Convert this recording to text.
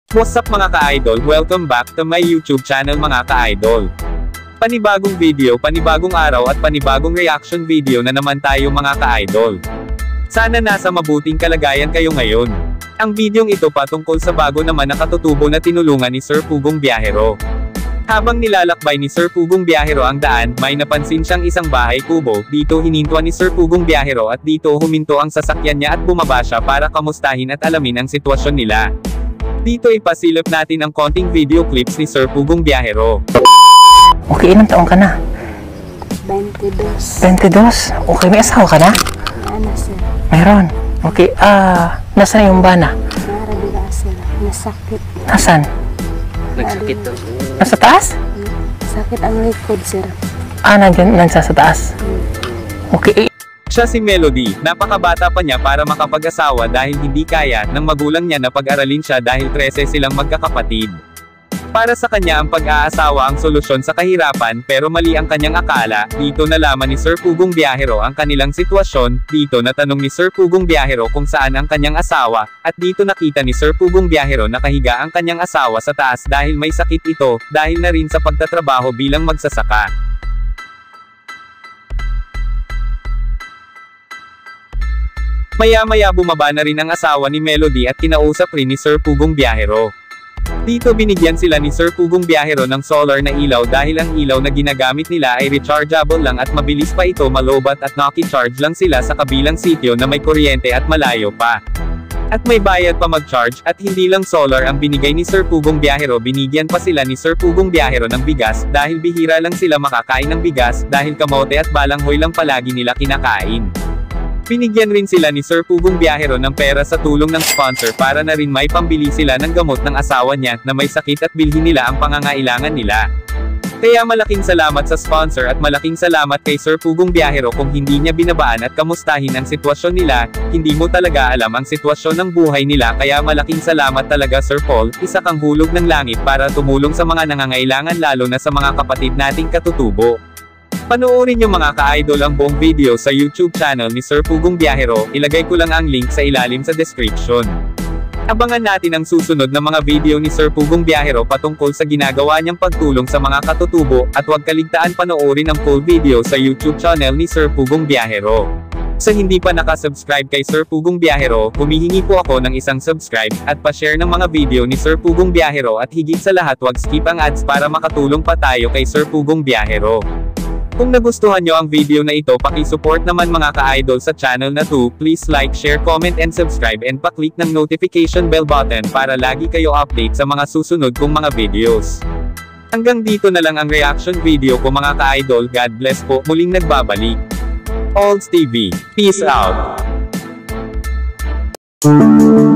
What's up mga ka-idol? Welcome back to my YouTube channel mga ka-idol. Panibagong video, panibagong araw at panibagong reaction video na naman tayo mga ka-idol. Sana nasa mabuting kalagayan kayo ngayon. Ang videong ito patungkol sa bago naman na katutubo na tinulungan ni Sir Pugong Biyahero. Habang nilalakbay ni Sir Pugong Biyahero ang daan, may napansin siyang isang bahay kubo. Dito hinintuan ni Sir Pugong Biyahero at dito huminto ang sasakyan niya at bumaba siya para kamustahin at alamin ang sitwasyon nila. Dito ipasilip natin ang konting video clips ni Sir Pugong Biyahero. Okay, ilang taong ka na? 22. 22? Okay, may asawa ka na? Ano sir? Mayroon. Okay, nasaan yung bana? Narabila sir. Nasakit. Nasaan? Nagsakit daw. Nasa taas? Sakit ang likod sir. Nandiyan sa taas. Okay. Siya si Melody, napakabata pa niya para makapag-asawa dahil hindi kaya ng magulang niya na pag-aralin siya dahil 13 silang magkakapatid. Para sa kanya ang pag-aasawa ang solusyon sa kahirapan pero mali ang kanyang akala. Dito nalaman ni Sir Pugong Biyahero ang kanilang sitwasyon. Dito natanong ni Sir Pugong Biyahero kung saan ang kanyang asawa, at dito nakita ni Sir Pugong Biyahero na nakahiga ang kanyang asawa sa taas dahil may sakit ito, dahil na rin sa pagtatrabaho bilang magsasaka. Maya-maya bumaba na rin ang asawa ni Melody at kinausap rin ni Sir Pugong Biyahero. Dito binigyan sila ni Sir Pugong Biyahero ng solar na ilaw dahil ang ilaw na ginagamit nila ay rechargeable lang at mabilis pa ito malobat at naki-charge lang sila sa kabilang sitio na may kuryente at malayo pa. At may bayad pa mag-charge, at hindi lang solar ang binigay ni Sir Pugong Biyahero, binigyan pa sila ni Sir Pugong Biyahero ng bigas dahil bihira lang sila makakain ng bigas dahil kamote at balanghoy lang palagi nila kinakain. Binigyan rin sila ni Sir Pugong Biyahero ng pera sa tulong ng sponsor para na rin may pambili sila ng gamot ng asawa niya na may sakit at bilhin nila ang pangangailangan nila. Kaya malaking salamat sa sponsor at malaking salamat kay Sir Pugong Biyahero kung hindi niya binabaan at kamustahin ang sitwasyon nila. Hindi mo talaga alam ang sitwasyon ng buhay nila, kaya malaking salamat talaga Sir Paul, isa kang hulog ng langit para tumulong sa mga nangangailangan lalo na sa mga kapatid nating katutubo. Panoorin niyo mga ka-idol ang buong video sa YouTube channel ni Sir Pugong Biyahero, ilagay ko lang ang link sa ilalim sa description. Abangan natin ang susunod na mga video ni Sir Pugong Biyahero patungkol sa ginagawa niyang pagtulong sa mga katutubo, at huwag kaligtaan panoorin ang full video sa YouTube channel ni Sir Pugong Biyahero. Sa hindi pa nakasubscribe kay Sir Pugong Biyahero, humihingi po ako ng isang subscribe, at pa-share ng mga video ni Sir Pugong Biyahero, at higit sa lahat huwag skip ang ads para makatulong pa tayo kay Sir Pugong Biyahero. Kung nagustuhan nyo ang video na ito, paki-support naman mga ka-idol sa channel na to. Please like, share, comment and subscribe, and pa-click ng notification bell button para lagi kayo update sa mga susunod kong mga videos. Hanggang dito na lang ang reaction video ko mga ka-idol. God bless po, muling nagbabalik. Olds TV. Peace out.